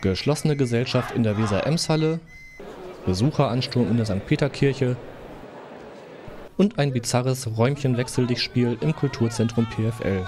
Geschlossene Gesellschaft in der Weser-Ems-Halle, Besucheransturm in der St. Peter-Kirche und ein bizarres Räumchen-Wechsel-dich-Spiel im Kulturzentrum PFL.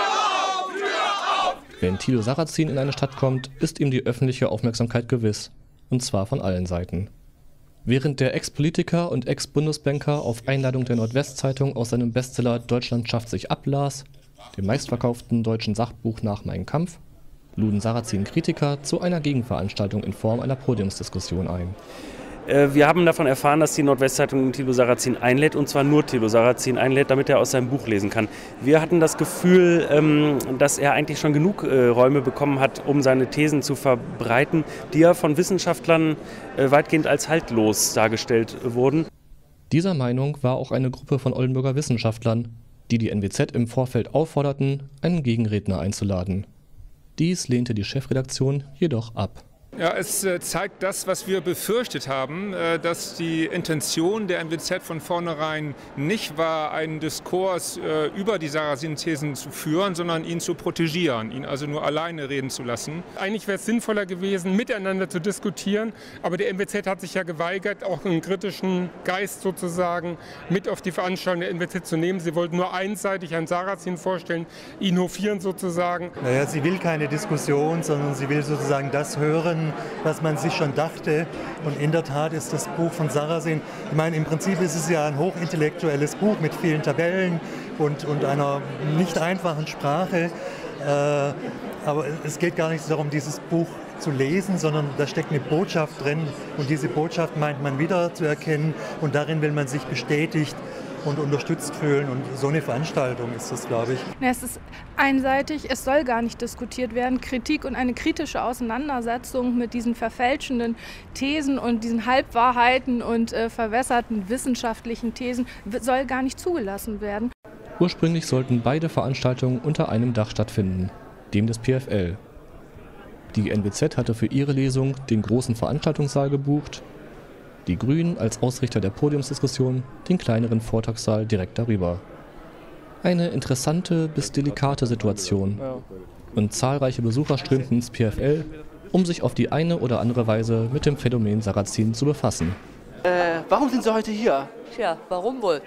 Wenn Thilo Sarrazin in eine Stadt kommt, ist ihm die öffentliche Aufmerksamkeit gewiss. Und zwar von allen Seiten. Während der Ex-Politiker und Ex-Bundesbanker auf Einladung der Nordwestzeitung aus seinem Bestseller Deutschland schafft sich ab las, dem meistverkauften deutschen Sachbuch nach Mein Kampf, luden Sarrazin Kritiker zu einer Gegenveranstaltung in Form einer Podiumsdiskussion ein. Wir haben davon erfahren, dass die Nordwestzeitung Thilo Sarrazin einlädt, und zwar nur Thilo Sarrazin einlädt, damit er aus seinem Buch lesen kann. Wir hatten das Gefühl, dass er eigentlich schon genug Räume bekommen hat, um seine Thesen zu verbreiten, die ja von Wissenschaftlern weitgehend als haltlos dargestellt wurden. Dieser Meinung war auch eine Gruppe von Oldenburger Wissenschaftlern, die die NWZ im Vorfeld aufforderten, einen Gegenredner einzuladen. Dies lehnte die Chefredaktion jedoch ab. Ja, es zeigt das, was wir befürchtet haben, dass die Intention der NWZ von vornherein nicht war, einen Diskurs über die Sarrazin-Thesen zu führen, sondern ihn zu protegieren, ihn also nur alleine reden zu lassen. Eigentlich wäre es sinnvoller gewesen, miteinander zu diskutieren, aber der NWZ hat sich ja geweigert, auch einen kritischen Geist sozusagen mit auf die Veranstaltung der NWZ zu nehmen. Sie wollten nur einseitig Herrn Sarrazin vorstellen, ihn hofieren sozusagen. Naja, sie will keine Diskussion, sondern sie will sozusagen das hören, was man sich schon dachte. Und in der Tat ist das Buch von Sarrazin, ich meine, im Prinzip ist es ja ein hochintellektuelles Buch mit vielen Tabellen und einer nicht einfachen Sprache. Aber es geht gar nicht darum, dieses Buch zu lesen, sondern da steckt eine Botschaft drin. Und diese Botschaft meint man wieder zu erkennen. Und darin will man sich bestätigt und unterstützt fühlen. Und so eine Veranstaltung ist das, glaube ich. Es ist einseitig, es soll gar nicht diskutiert werden. Kritik und eine kritische Auseinandersetzung mit diesen verfälschenden Thesen und diesen Halbwahrheiten und verwässerten wissenschaftlichen Thesen soll gar nicht zugelassen werden. Ursprünglich sollten beide Veranstaltungen unter einem Dach stattfinden, dem des PFL. Die NWZ hatte für ihre Lesung den großen Veranstaltungssaal gebucht, die Grünen als Ausrichter der Podiumsdiskussion den kleineren Vortragssaal direkt darüber. Eine interessante bis delikate Situation. Und zahlreiche Besucher strömten ins PFL, um sich auf die eine oder andere Weise mit dem Phänomen Sarrazin zu befassen. Warum sind Sie heute hier? Tja, warum wohl?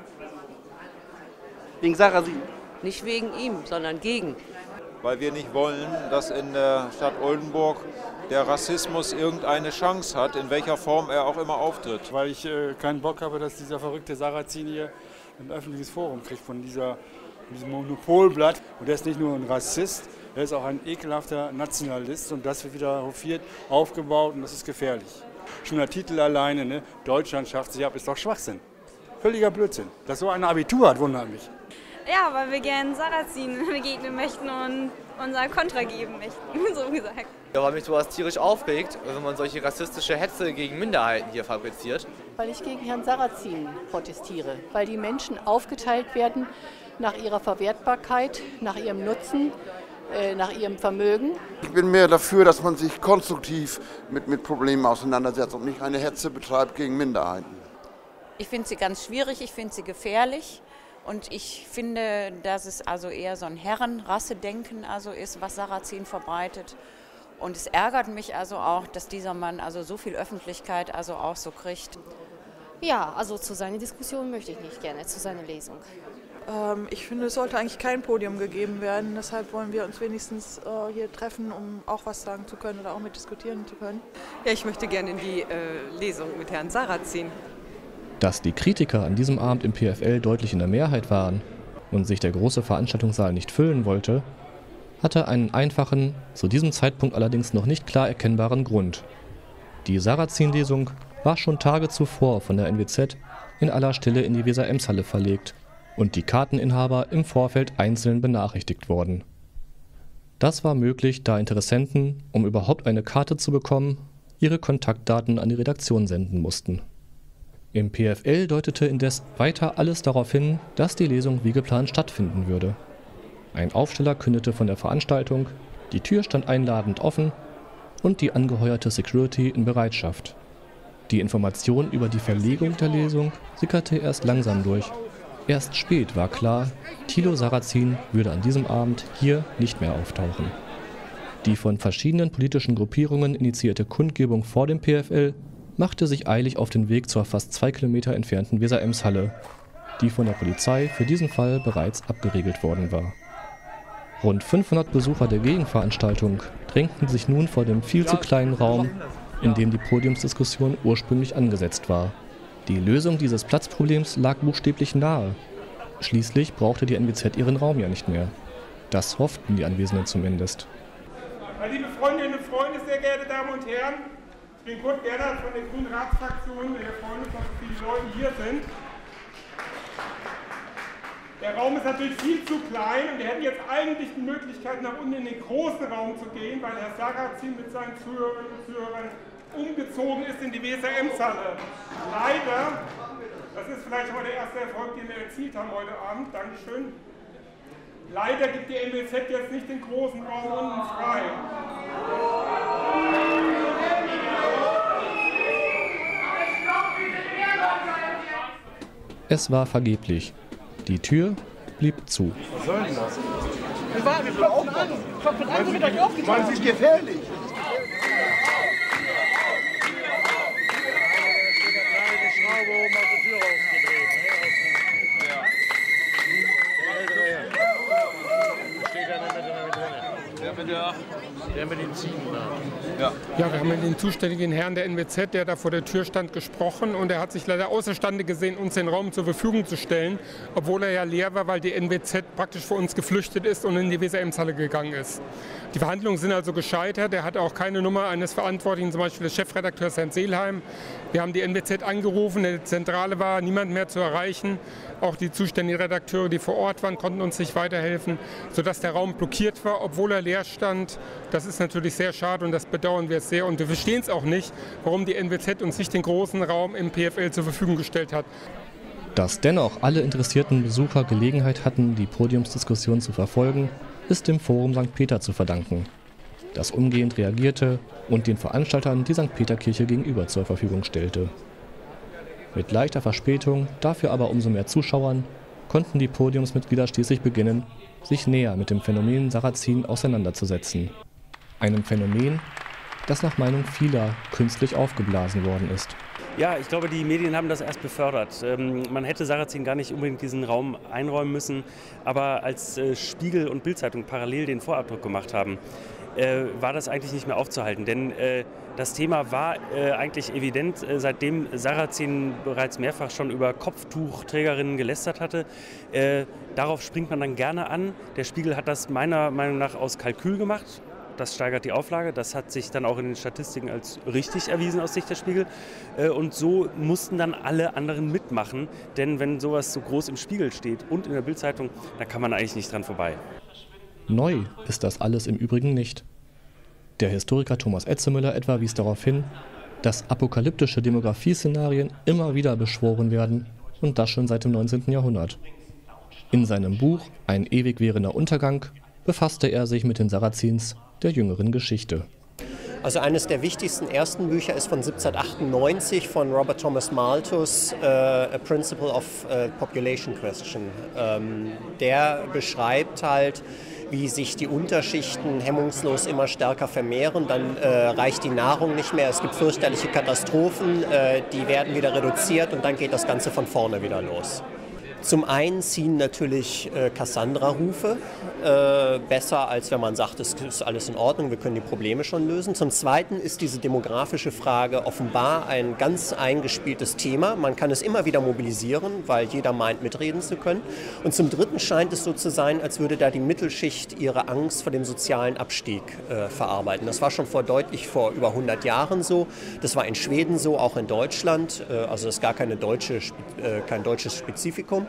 Wegen Sarrazin? Nicht wegen ihm, sondern gegen. Weil wir nicht wollen, dass in der Stadt Oldenburg der Rassismus irgendeine Chance hat, in welcher Form er auch immer auftritt. Weil ich keinen Bock habe, dass dieser verrückte Sarrazin hier ein öffentliches Forum kriegt von diesem Monopolblatt. Und er ist nicht nur ein Rassist, er ist auch ein ekelhafter Nationalist, und das wird wieder hofiert, aufgebaut, und das ist gefährlich. Schon der Titel alleine, ne? Deutschland schafft sich ab, ist doch Schwachsinn. Völliger Blödsinn. Dass so ein Abitur hat, wundert mich. Ja, weil wir gerne Sarrazin begegnen möchten und unser Kontra geben möchten, so gesagt. Ja, weil mich sowas tierisch aufregt, wenn man solche rassistische Hetze gegen Minderheiten hier fabriziert. Weil ich gegen Herrn Sarrazin protestiere, weil die Menschen aufgeteilt werden nach ihrer Verwertbarkeit, nach ihrem Nutzen, nach ihrem Vermögen. Ich bin mehr dafür, dass man sich konstruktiv mit Problemen auseinandersetzt und nicht eine Hetze betreibt gegen Minderheiten. Ich finde sie ganz schwierig, ich finde sie gefährlich. Und ich finde, dass es also eher so ein Herrenrassedenken also ist, was Sarrazin verbreitet. Und es ärgert mich also auch, dass dieser Mann also so viel Öffentlichkeit also auch so kriegt. Ja, also zu seiner Diskussion möchte ich nicht gerne, zu seiner Lesung. Ich finde, es sollte eigentlich kein Podium gegeben werden. Deshalb wollen wir uns wenigstens hier treffen, um auch was sagen zu können oder auch mitdiskutieren zu können. Ja, ich möchte gerne in die Lesung mit Herrn Sarrazin. Dass die Kritiker an diesem Abend im PFL deutlich in der Mehrheit waren und sich der große Veranstaltungssaal nicht füllen wollte, hatte einen einfachen, zu diesem Zeitpunkt allerdings noch nicht klar erkennbaren Grund. Die Sarrazin-Lesung war schon Tage zuvor von der NWZ in aller Stille in die Weser-Ems-Halle verlegt und die Karteninhaber im Vorfeld einzeln benachrichtigt worden. Das war möglich, da Interessenten, um überhaupt eine Karte zu bekommen, ihre Kontaktdaten an die Redaktion senden mussten. Im PFL deutete indes weiter alles darauf hin, dass die Lesung wie geplant stattfinden würde. Ein Aufsteller kündete von der Veranstaltung, die Tür stand einladend offen und die angeheuerte Security in Bereitschaft. Die Information über die Verlegung der Lesung sickerte erst langsam durch. Erst spät war klar, Thilo Sarrazin würde an diesem Abend hier nicht mehr auftauchen. Die von verschiedenen politischen Gruppierungen initiierte Kundgebung vor dem PFL machte sich eilig auf den Weg zur fast 2 Kilometer entfernten Weser-Ems-Halle, die von der Polizei für diesen Fall bereits abgeriegelt worden war. Rund 500 Besucher der Gegenveranstaltung drängten sich nun vor dem viel zu kleinen Raum, in dem die Podiumsdiskussion ursprünglich angesetzt war. Die Lösung dieses Platzproblems lag buchstäblich nahe. Schließlich brauchte die NWZ ihren Raum ja nicht mehr. Das hofften die Anwesenden zumindest. Liebe Freundinnen und Freunde, sehr geehrte Damen und Herren, ich bin Kurt Gernert von der Grünen Ratsfraktion. Wir freuen uns, dass so viele Leute hier sind. Der Raum ist natürlich viel zu klein und wir hätten jetzt eigentlich die Möglichkeit, nach unten in den großen Raum zu gehen, weil Herr Sarrazin mit seinen Zuhörerinnen und Zuhörern umgezogen ist in die Weser-Ems-Halle. Leider, das ist vielleicht schon mal der erste Erfolg, den wir erzielt haben heute Abend, Dankeschön. Leider gibt die NWZ jetzt nicht den großen Raum unten frei. Es war vergeblich. Die Tür blieb zu. Was soll denn das? Wir klopfen an. Klopfen an, so wird euch aufgetan. Das ist gefährlich. Der mit den Ziegen da. Ja, wir haben mit dem zuständigen Herrn der NWZ, der da vor der Tür stand, gesprochen und er hat sich leider außerstande gesehen, uns den Raum zur Verfügung zu stellen, obwohl er ja leer war, weil die NWZ praktisch vor uns geflüchtet ist und in die Weser-Ems-Halle gegangen ist. Die Verhandlungen sind also gescheitert. Er hat auch keine Nummer eines Verantwortlichen, zum Beispiel des Chefredakteurs Herrn Seelheim. Wir haben die NWZ angerufen, in der Zentrale war niemand mehr zu erreichen. Auch die zuständigen Redakteure, die vor Ort waren, konnten uns nicht weiterhelfen, sodass der Raum blockiert war, obwohl er leer stand. Das ist natürlich sehr schade und das bedauern wir sehr. Und wir verstehen es auch nicht, warum die NWZ uns nicht den großen Raum im PFL zur Verfügung gestellt hat. Dass dennoch alle interessierten Besucher Gelegenheit hatten, die Podiumsdiskussion zu verfolgen, ist dem Forum St. Peter zu verdanken, das umgehend reagierte und den Veranstaltern die St. Peter-Kirche gegenüber zur Verfügung stellte. Mit leichter Verspätung, dafür aber umso mehr Zuschauern, konnten die Podiumsmitglieder schließlich beginnen, sich näher mit dem Phänomen Sarrazin auseinanderzusetzen. Einem Phänomen, das nach Meinung vieler künstlich aufgeblasen worden ist. Ja, ich glaube, die Medien haben das erst befördert. Man hätte Sarrazin gar nicht unbedingt diesen Raum einräumen müssen, aber als Spiegel und Bild-Zeitung parallel den Vorabdruck gemacht haben, war das eigentlich nicht mehr aufzuhalten. Denn das Thema war eigentlich evident, seitdem Sarrazin bereits mehrfach schon über Kopftuchträgerinnen gelästert hatte. Darauf springt man dann gerne an. Der Spiegel hat das meiner Meinung nach aus Kalkül gemacht. Das steigert die Auflage. Das hat sich dann auch in den Statistiken als richtig erwiesen aus Sicht der Spiegel. Und so mussten dann alle anderen mitmachen. Denn wenn sowas so groß im Spiegel steht und in der Bild-Zeitung, da kann man eigentlich nicht dran vorbei. Neu ist das alles im Übrigen nicht. Der Historiker Thomas Etzemüller etwa wies darauf hin, dass apokalyptische Demografieszenarien immer wieder beschworen werden und das schon seit dem 19. Jahrhundert. In seinem Buch Ein ewig währender Untergang befasste er sich mit den Sarrazins der jüngeren Geschichte. Also eines der wichtigsten ersten Bücher ist von 1798 von Robert Thomas Malthus, A Principle of Population Question. Der beschreibt halt, wie sich die Unterschichten hemmungslos immer stärker vermehren. Dann reicht die Nahrung nicht mehr, es gibt fürchterliche Katastrophen, die werden wieder reduziert und dann geht das Ganze von vorne wieder los. Zum einen ziehen natürlich Cassandra-Rufe, besser als wenn man sagt, es ist alles in Ordnung, wir können die Probleme schon lösen. Zum zweiten ist diese demografische Frage offenbar ein ganz eingespieltes Thema. Man kann es immer wieder mobilisieren, weil jeder meint, mitreden zu können. Und zum dritten scheint es so zu sein, als würde da die Mittelschicht ihre Angst vor dem sozialen Abstieg verarbeiten. Das war schon deutlich vor über 100 Jahren so. Das war in Schweden so, auch in Deutschland. Also das ist gar kein deutsches Spezifikum.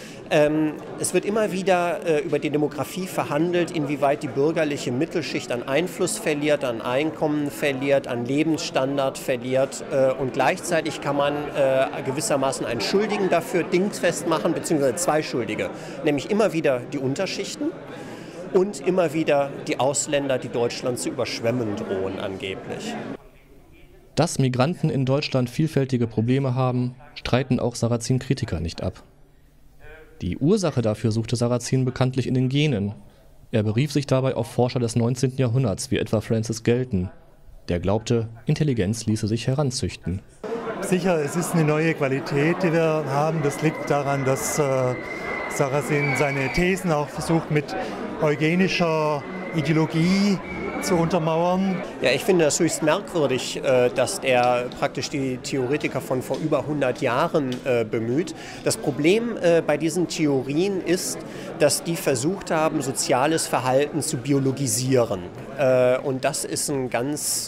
Es wird immer wieder über die Demografie verhandelt, inwieweit die bürgerliche Mittelschicht an Einfluss verliert, an Einkommen verliert, an Lebensstandard verliert. Und gleichzeitig kann man gewissermaßen einen Schuldigen dafür dingfest machen, beziehungsweise zwei Schuldige. Nämlich immer wieder die Unterschichten und immer wieder die Ausländer, die Deutschland zu überschwemmen drohen angeblich. Dass Migranten in Deutschland vielfältige Probleme haben, streiten auch Sarrazin-Kritiker nicht ab. Die Ursache dafür suchte Sarrazin bekanntlich in den Genen, Er berief sich dabei auf Forscher des 19. Jahrhunderts, wie etwa Francis Galton, der glaubte, Intelligenz ließe sich heranzüchten. Sicher, es ist eine neue Qualität, die wir haben. Das liegt daran, dass Sarrazin seine Thesen auch versucht, mit eugenischer Ideologie zu untermauern. Ja, ich finde das höchst merkwürdig, dass er praktisch die Theoretiker von vor über 100 Jahren bemüht. Das Problem bei diesen Theorien ist, dass die versucht haben, soziales Verhalten zu biologisieren. Und das ist ein ganz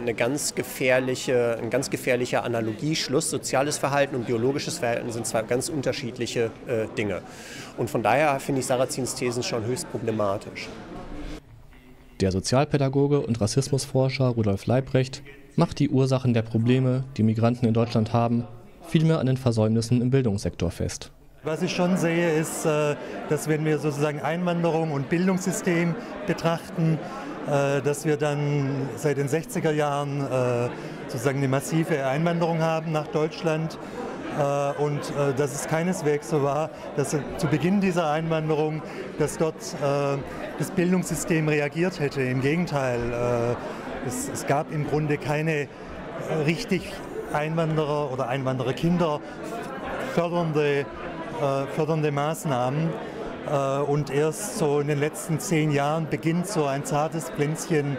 gefährlicher Analogieschluss. Soziales Verhalten und biologisches Verhalten sind zwei ganz unterschiedliche Dinge. Und von daher finde ich Sarrazins Thesen schon höchst problematisch. Der Sozialpädagoge und Rassismusforscher Rudolf Leibrecht macht die Ursachen der Probleme, die Migranten in Deutschland haben, vielmehr an den Versäumnissen im Bildungssektor fest. Was ich schon sehe, ist, dass wenn wir sozusagen Einwanderung und Bildungssystem betrachten, dass wir dann seit den 60er Jahren sozusagen eine massive Einwanderung haben nach Deutschland. Und dass es keineswegs so war, dass zu Beginn dieser Einwanderung, dass dort das Bildungssystem reagiert hätte. Im Gegenteil, es gab im Grunde keine richtig Einwanderer oder Einwandererkinder fördernde Maßnahmen. Und erst so in den letzten 10 Jahren beginnt so ein zartes Pflänzchen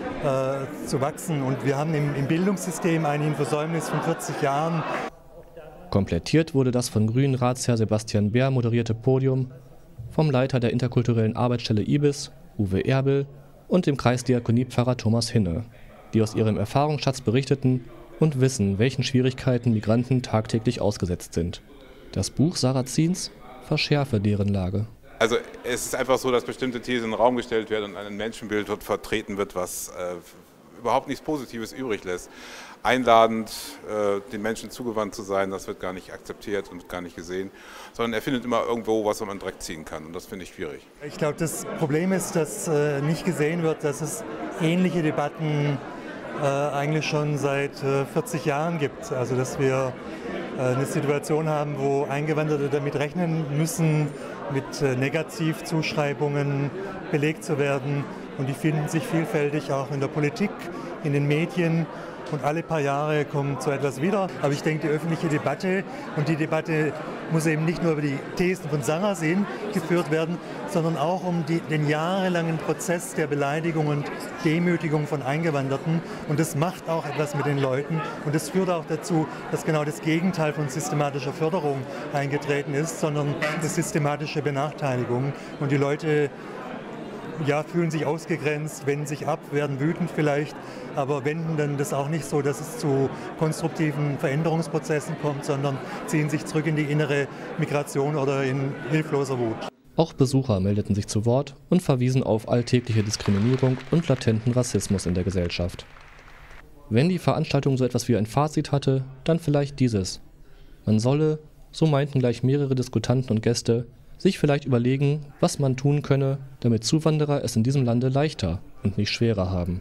zu wachsen. Und wir haben im Bildungssystem ein Versäumnis von 40 Jahren. Komplettiert wurde das von Grünen Ratsherr Sebastian Beer moderierte Podium vom Leiter der interkulturellen Arbeitsstelle IBIS, Uwe Erbel, und dem Kreisdiakoniepfarrer Thomas Hinne, die aus ihrem Erfahrungsschatz berichteten und wissen, welchen Schwierigkeiten Migranten tagtäglich ausgesetzt sind. Das Buch Sarrazins verschärfe deren Lage. Also es ist einfach so, dass bestimmte Thesen in den Raum gestellt werden und ein Menschenbild dort vertreten wird, was überhaupt nichts Positives übrig lässt. Einladend, den Menschen zugewandt zu sein, das wird gar nicht akzeptiert und gar nicht gesehen, sondern er findet immer irgendwo, was man Dreck ziehen kann, und das finde ich schwierig. Ich glaube, das Problem ist, dass nicht gesehen wird, dass es ähnliche Debatten eigentlich schon seit 40 Jahren gibt. Also dass wir eine Situation haben, wo Eingewanderte damit rechnen müssen, mit Negativzuschreibungen belegt zu werden. Und die finden sich vielfältig auch in der Politik, in den Medien. Und alle paar Jahre kommt so etwas wieder. Aber ich denke, die öffentliche Debatte, und die Debatte muss eben nicht nur über die Thesen von Sarrazin geführt werden, sondern auch um den jahrelangen Prozess der Beleidigung und Demütigung von Eingewanderten. Und das macht auch etwas mit den Leuten. Und das führt auch dazu, dass genau das Gegenteil von systematischer Förderung eingetreten ist, sondern eine systematische Benachteiligung. Und die Leute fühlen sich ausgegrenzt, wenden sich ab, werden wütend vielleicht, aber wenden dann das auch nicht so, dass es zu konstruktiven Veränderungsprozessen kommt, sondern ziehen sich zurück in die innere Migration oder in hilfloser Wut. Auch Besucher meldeten sich zu Wort und verwiesen auf alltägliche Diskriminierung und latenten Rassismus in der Gesellschaft. Wenn die Veranstaltung so etwas wie ein Fazit hatte, dann vielleicht dieses: Man solle, so meinten gleich mehrere Diskutanten und Gäste, sich vielleicht überlegen, was man tun könne, damit Zuwanderer es in diesem Lande leichter und nicht schwerer haben.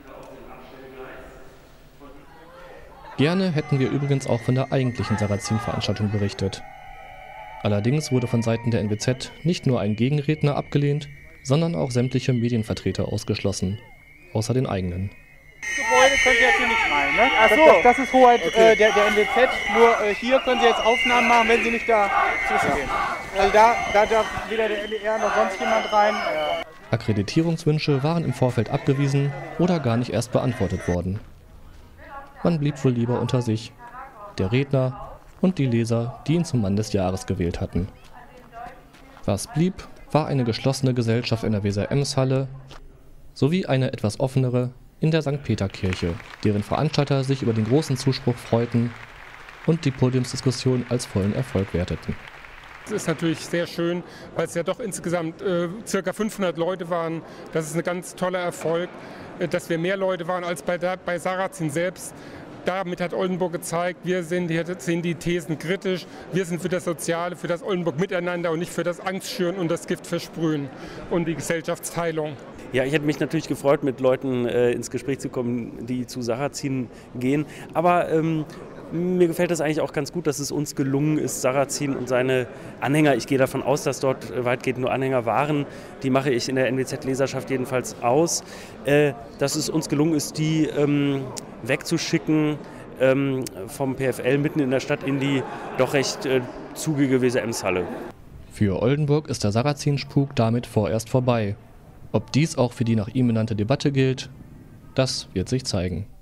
Gerne hätten wir übrigens auch von der eigentlichen Sarrazin-Veranstaltung berichtet. Allerdings wurde von Seiten der NWZ nicht nur ein Gegenredner abgelehnt, sondern auch sämtliche Medienvertreter ausgeschlossen, außer den eigenen. Gebäude können Sie jetzt hier nicht rein, ne? Ach so. Das ist Hoheit der NWZ, nur hier können Sie jetzt Aufnahmen machen, wenn Sie nicht da zwischengehen. Also da darf weder der NDR noch sonst jemand rein. Akkreditierungswünsche waren im Vorfeld abgewiesen oder gar nicht erst beantwortet worden. Man blieb wohl lieber unter sich, der Redner und die Leser, die ihn zum Mann des Jahres gewählt hatten. Was blieb, war eine geschlossene Gesellschaft in der Weser-Ems-Halle sowie eine etwas offenere in der St. Peter-Kirche, deren Veranstalter sich über den großen Zuspruch freuten und die Podiumsdiskussion als vollen Erfolg werteten. Es ist natürlich sehr schön, weil es ja doch insgesamt ca. 500 Leute waren. Das ist ein ganz toller Erfolg, dass wir mehr Leute waren als bei Sarrazin selbst. Damit hat Oldenburg gezeigt, wir sehen die Thesen kritisch, wir sind für das Soziale, für das Oldenburg-Miteinander und nicht für das Angstschüren und das Gift versprühen und die Gesellschaftsteilung. Ja, ich hätte mich natürlich gefreut, mit Leuten ins Gespräch zu kommen, die zu Sarrazin gehen. Aber Mir gefällt es eigentlich auch ganz gut, dass es uns gelungen ist, Sarrazin und seine Anhänger, ich gehe davon aus, dass dort weitgehend nur Anhänger waren, die mache ich in der NWZ-Leserschaft jedenfalls aus, dass es uns gelungen ist, die wegzuschicken vom PFL mitten in der Stadt in die doch recht zugige WSM-Halle. Für Oldenburg ist der Sarrazin-Spuk damit vorerst vorbei. Ob dies auch für die nach ihm benannte Debatte gilt, das wird sich zeigen.